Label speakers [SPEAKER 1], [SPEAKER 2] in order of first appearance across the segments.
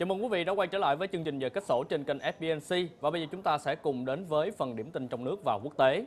[SPEAKER 1] Chào mừng quý vị đã quay trở lại với chương trình Giờ Kết Sổ trên kênh FBNC. Và bây giờ chúng ta sẽ cùng đến với phần điểm tin trong nước và quốc tế.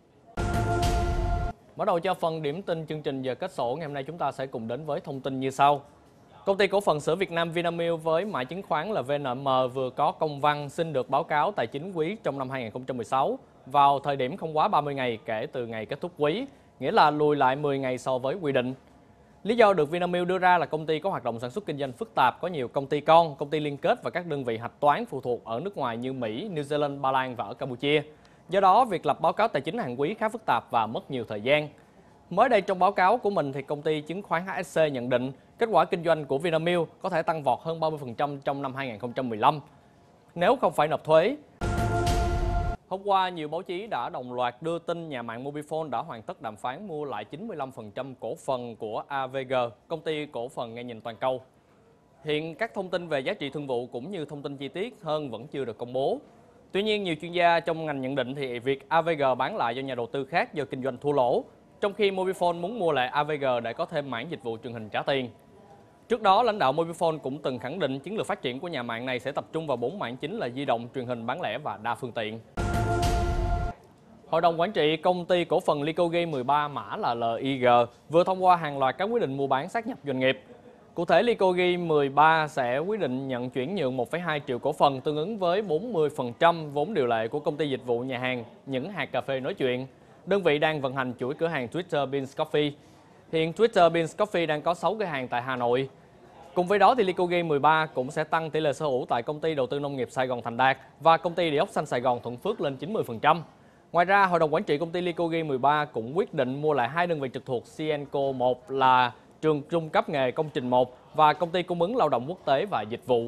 [SPEAKER 1] Mở đầu cho phần điểm tin chương trình Giờ Kết Sổ ngày hôm nay, chúng ta sẽ cùng đến với thông tin như sau. Công ty cổ phần sữa Việt Nam Vinamilk với mã chứng khoán là VNM vừa có công văn xin được báo cáo tài chính quý trong năm 2016 vào thời điểm không quá 30 ngày kể từ ngày kết thúc quý, nghĩa là lùi lại 10 ngày so với quy định. Lý do được Vinamilk đưa ra là công ty có hoạt động sản xuất kinh doanh phức tạp, có nhiều công ty con, công ty liên kết và các đơn vị hạch toán phụ thuộc ở nước ngoài như Mỹ, New Zealand, Ba Lan và ở Campuchia. Do đó, việc lập báo cáo tài chính hàng quý khá phức tạp và mất nhiều thời gian. Mới đây trong báo cáo của mình thì công ty chứng khoán HSC nhận định kết quả kinh doanh của Vinamilk có thể tăng vọt hơn 30% trong năm 2015 nếu không phải nộp thuế. Hôm qua, nhiều báo chí đã đồng loạt đưa tin nhà mạng Mobifone đã hoàn tất đàm phán mua lại 95% cổ phần của AVG, công ty cổ phần nghe nhìn toàn cầu. Hiện các thông tin về giá trị thương vụ cũng như thông tin chi tiết hơn vẫn chưa được công bố. Tuy nhiên, nhiều chuyên gia trong ngành nhận định thì việc AVG bán lại cho nhà đầu tư khác do kinh doanh thua lỗ, trong khi Mobifone muốn mua lại AVG để có thêm mảng dịch vụ truyền hình trả tiền. Trước đó, lãnh đạo Mobifone cũng từng khẳng định chiến lược phát triển của nhà mạng này sẽ tập trung vào 4 mảng chính là di động, truyền hình, bán lẻ và đa phương tiện. Hội đồng quản trị công ty cổ phần Licogi 13 mã là LIG vừa thông qua hàng loạt các quyết định mua bán sát nhập doanh nghiệp. Cụ thể, Licogi 13 sẽ quyết định nhận chuyển nhượng 1,2 triệu cổ phần tương ứng với 40% vốn điều lệ của công ty dịch vụ nhà hàng Những Hạt Cà Phê Nói Chuyện. Đơn vị đang vận hành chuỗi cửa hàng Twitter Beans Coffee. Hiện Twitter Beans Coffee đang có 6 cửa hàng tại Hà Nội. Cùng với đó thì Licogi 13 cũng sẽ tăng tỷ lệ sở hữu tại công ty đầu tư nông nghiệp Sài Gòn Thành Đạt và công ty địa ốc xanh Sài Gòn Thuận Phước lên 90%. Ngoài ra, Hội đồng quản trị công ty Licogi 13 cũng quyết định mua lại 2 đơn vị trực thuộc Cienco 1 là trường trung cấp nghề công trình 1 và công ty cung ứng lao động quốc tế và dịch vụ.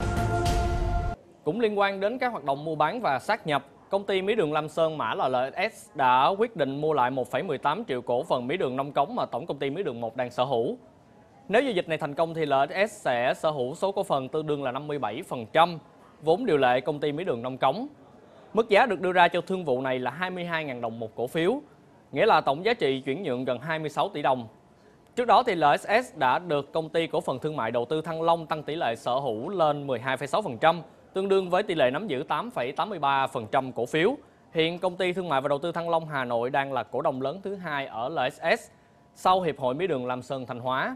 [SPEAKER 1] Cũng liên quan đến các hoạt động mua bán và sát nhập, công ty mía đường Lam Sơn mã là LSS đã quyết định mua lại 1,18 triệu cổ phần mía đường Nông Cống mà tổng công ty mía đường 1 đang sở hữu. Nếu giao dịch này thành công thì LSS sẽ sở hữu số cổ phần tương đương là 57% vốn điều lệ công ty mía đường Nông Cống. Mức giá được đưa ra cho thương vụ này là 22.000 đồng một cổ phiếu, nghĩa là tổng giá trị chuyển nhượng gần 26 tỷ đồng. Trước đó thì LSS đã được công ty cổ phần thương mại đầu tư Thăng Long tăng tỷ lệ sở hữu lên 12,6%, tương đương với tỷ lệ nắm giữ 8,83% cổ phiếu. Hiện công ty thương mại và đầu tư Thăng Long Hà Nội đang là cổ đông lớn thứ hai ở LSS sau Hiệp hội Mía đường Lam Sơn Thanh Hóa.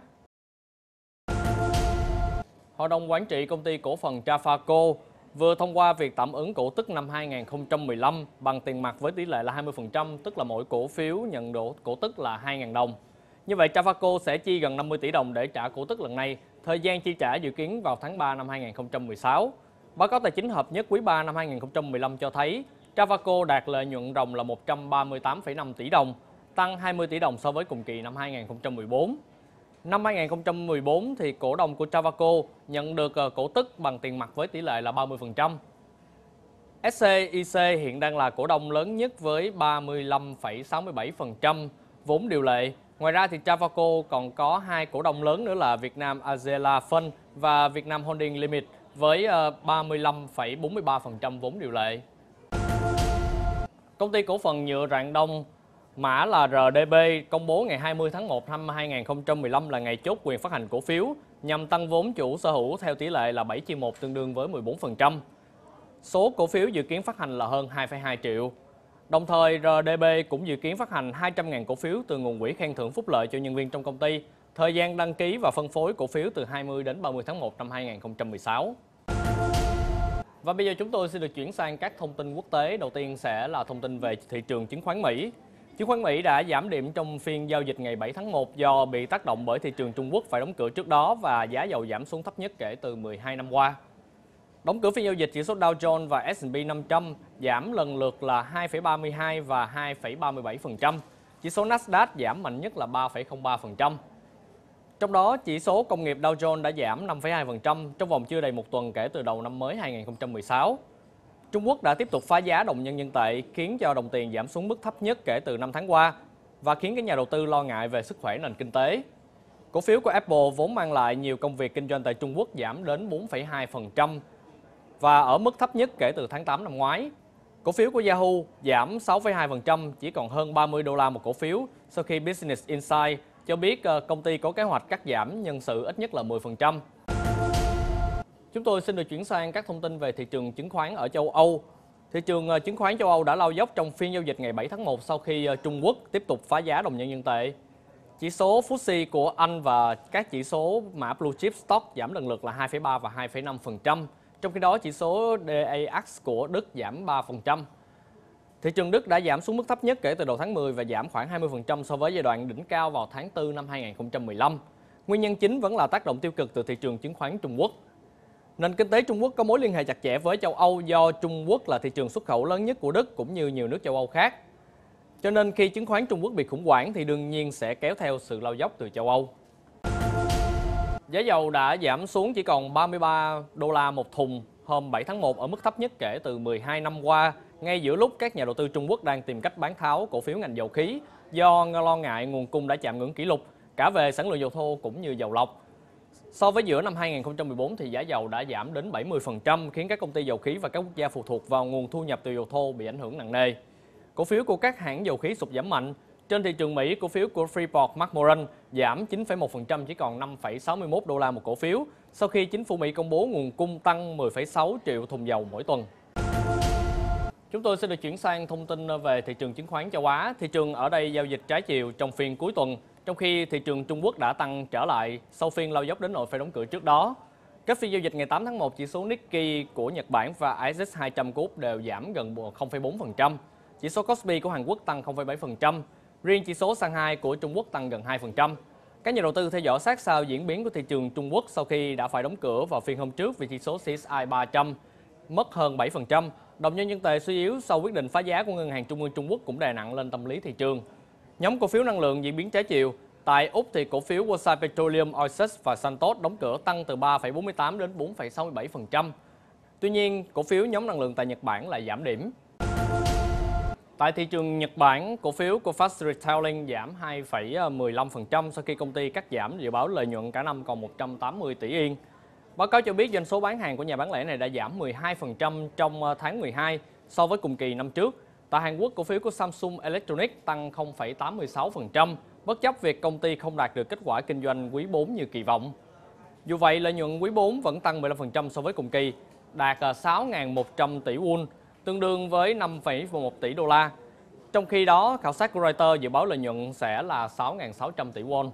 [SPEAKER 1] Hội đồng quản trị công ty cổ phần Trafaco vừa thông qua việc tạm ứng cổ tức năm 2015 bằng tiền mặt với tỷ lệ là 20%, tức là mỗi cổ phiếu nhận độ cổ tức là 2.000 đồng. Như vậy, Trafaco sẽ chi gần 50 tỷ đồng để trả cổ tức lần này. Thời gian chi trả dự kiến vào tháng 3 năm 2016. Báo cáo tài chính hợp nhất quý 3 năm 2015 cho thấy Trafaco đạt lợi nhuận ròng là 138,5 tỷ đồng, tăng 20 tỷ đồng so với cùng kỳ năm 2014. Năm 2014 thì cổ đông của Trafaco nhận được cổ tức bằng tiền mặt với tỷ lệ là 30%. SCIC hiện đang là cổ đông lớn nhất với 35,67% vốn điều lệ. Ngoài ra thì Trafaco còn có 2 cổ đông lớn nữa là Việt Nam Azela Fund và Việt Nam Holding Limited với 35,43% vốn điều lệ. Công ty cổ phần nhựa Rạng Đông mã là RDB công bố ngày 20 tháng 1 năm 2015 là ngày chốt quyền phát hành cổ phiếu nhằm tăng vốn chủ sở hữu theo tỷ lệ là 7/1 tương đương với 14%. Số cổ phiếu dự kiến phát hành là hơn 2,2 triệu. Đồng thời, RDB cũng dự kiến phát hành 200.000 cổ phiếu từ nguồn quỹ khen thưởng phúc lợi cho nhân viên trong công ty. Thời gian đăng ký và phân phối cổ phiếu từ 20 đến 30 tháng 1 năm 2016. Và bây giờ chúng tôi sẽ được chuyển sang các thông tin quốc tế. Đầu tiên sẽ là thông tin về thị trường chứng khoán Mỹ. Chứng khoán Mỹ đã giảm điểm trong phiên giao dịch ngày 7 tháng 1 do bị tác động bởi thị trường Trung Quốc phải đóng cửa trước đó và giá dầu giảm xuống thấp nhất kể từ 12 năm qua. Đóng cửa phiên giao dịch, chỉ số Dow Jones và S&P 500 giảm lần lượt là 2,32 và 2,37%. Chỉ số Nasdaq giảm mạnh nhất là 3,03%. Trong đó, chỉ số công nghiệp Dow Jones đã giảm 5,2% trong vòng chưa đầy một tuần kể từ đầu năm mới 2016. Trung Quốc đã tiếp tục phá giá đồng nhân dân tệ khiến cho đồng tiền giảm xuống mức thấp nhất kể từ 5 tháng qua và khiến các nhà đầu tư lo ngại về sức khỏe nền kinh tế. Cổ phiếu của Apple vốn mang lại nhiều công việc kinh doanh tại Trung Quốc giảm đến 4,2% và ở mức thấp nhất kể từ tháng 8 năm ngoái. Cổ phiếu của Yahoo giảm 6,2%, chỉ còn hơn 30 đô la một cổ phiếu sau khi Business Insight cho biết công ty có kế hoạch cắt giảm nhân sự ít nhất là 10%. Chúng tôi xin được chuyển sang các thông tin về thị trường chứng khoán ở châu Âu. Thị trường chứng khoán châu Âu đã lao dốc trong phiên giao dịch ngày 7 tháng 1 sau khi Trung Quốc tiếp tục phá giá đồng nhân dân tệ. Chỉ số FTSE của Anh và các chỉ số mã Blue Chip Stock giảm lần lượt là 2,3 và 2,5%. Trong khi đó, chỉ số DAX của Đức giảm 3%. Thị trường Đức đã giảm xuống mức thấp nhất kể từ đầu tháng 10 và giảm khoảng 20% so với giai đoạn đỉnh cao vào tháng 4 năm 2015. Nguyên nhân chính vẫn là tác động tiêu cực từ thị trường chứng khoán Trung Quốc. Nền kinh tế Trung Quốc có mối liên hệ chặt chẽ với châu Âu do Trung Quốc là thị trường xuất khẩu lớn nhất của Đức cũng như nhiều nước châu Âu khác. Cho nên khi chứng khoán Trung Quốc bị khủng hoảng thì đương nhiên sẽ kéo theo sự lao dốc từ châu Âu. Giá dầu đã giảm xuống chỉ còn 33 đô la một thùng hôm 7 tháng 1 ở mức thấp nhất kể từ 12 năm qua, ngay giữa lúc các nhà đầu tư Trung Quốc đang tìm cách bán tháo cổ phiếu ngành dầu khí do lo ngại nguồn cung đã chạm ngưỡng kỷ lục cả về sản lượng dầu thô cũng như dầu lọc. So với giữa năm 2014 thì giá dầu đã giảm đến 70%, khiến các công ty dầu khí và các quốc gia phụ thuộc vào nguồn thu nhập từ dầu thô bị ảnh hưởng nặng nề. Cổ phiếu của các hãng dầu khí sụt giảm mạnh. Trên thị trường Mỹ, cổ phiếu của Freeport-McMoRan giảm 9,1% chỉ còn 5,61 đô la một cổ phiếu sau khi chính phủ Mỹ công bố nguồn cung tăng 10,6 triệu thùng dầu mỗi tuần. Chúng tôi sẽ được chuyển sang thông tin về thị trường chứng khoán châu Á. Thị trường ở đây giao dịch trái chiều trong phiên cuối tuần, trong khi thị trường Trung Quốc đã tăng trở lại sau phiên lao dốc đến nỗi phải đóng cửa trước đó. Các phiên giao dịch ngày 8 tháng 1, chỉ số Nikkei của Nhật Bản và ISX 200 của Úc đều giảm gần 0,4%. Chỉ số Kospi của Hàn Quốc tăng 0,7%. Riêng chỉ số Shanghai của Trung Quốc tăng gần 2%. Các nhà đầu tư theo dõi sát sao diễn biến của thị trường Trung Quốc sau khi đã phải đóng cửa vào phiên hôm trước vì chỉ số CSI 300 mất hơn 7%. Đồng nhân dân tệ suy yếu sau quyết định phá giá của Ngân hàng Trung ương Trung Quốc cũng đè nặng lên tâm lý thị trường. Nhóm cổ phiếu năng lượng diễn biến trái chiều. Tại Úc thì cổ phiếu Woodside Petroleum, Oasis và Santos đóng cửa tăng từ 3,48 đến 4,67%. Tuy nhiên, cổ phiếu nhóm năng lượng tại Nhật Bản lại giảm điểm. Tại thị trường Nhật Bản, cổ phiếu của Fast Retailing giảm 2,15% sau khi công ty cắt giảm dự báo lợi nhuận cả năm còn 180 tỷ yên. Báo cáo cho biết doanh số bán hàng của nhà bán lẻ này đã giảm 12% trong tháng 12 so với cùng kỳ năm trước. Tại Hàn Quốc, cổ phiếu của Samsung Electronics tăng 0,86%, bất chấp việc công ty không đạt được kết quả kinh doanh quý 4 như kỳ vọng. Dù vậy, lợi nhuận quý 4 vẫn tăng 15% so với cùng kỳ, đạt 6.100 tỷ won, tương đương với 5,1 tỷ đô la. Trong khi đó, khảo sát của Reuters dự báo lợi nhuận sẽ là 6.600 tỷ won.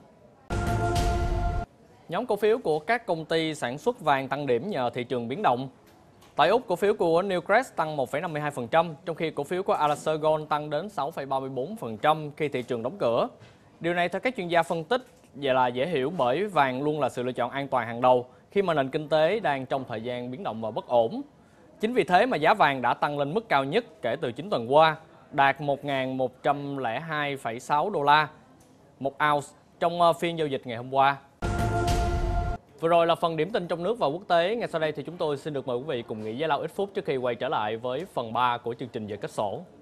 [SPEAKER 1] Nhóm cổ phiếu của các công ty sản xuất vàng tăng điểm nhờ thị trường biến động. Tại Úc, cổ phiếu của Newcrest tăng 1,52%, trong khi cổ phiếu của Alacer Gold tăng đến 6,34% khi thị trường đóng cửa. Điều này theo các chuyên gia phân tích vậy là dễ hiểu bởi vàng luôn là sự lựa chọn an toàn hàng đầu khi mà nền kinh tế đang trong thời gian biến động và bất ổn. Chính vì thế mà giá vàng đã tăng lên mức cao nhất kể từ 9 tuần qua, đạt 1.102,6 đô la một ounce trong phiên giao dịch ngày hôm qua. Vừa rồi là phần điểm tin trong nước và quốc tế. Ngay sau đây thì chúng tôi xin được mời quý vị cùng nghỉ giải lao ít phút trước khi quay trở lại với phần 3 của chương trình giờ kết sổ.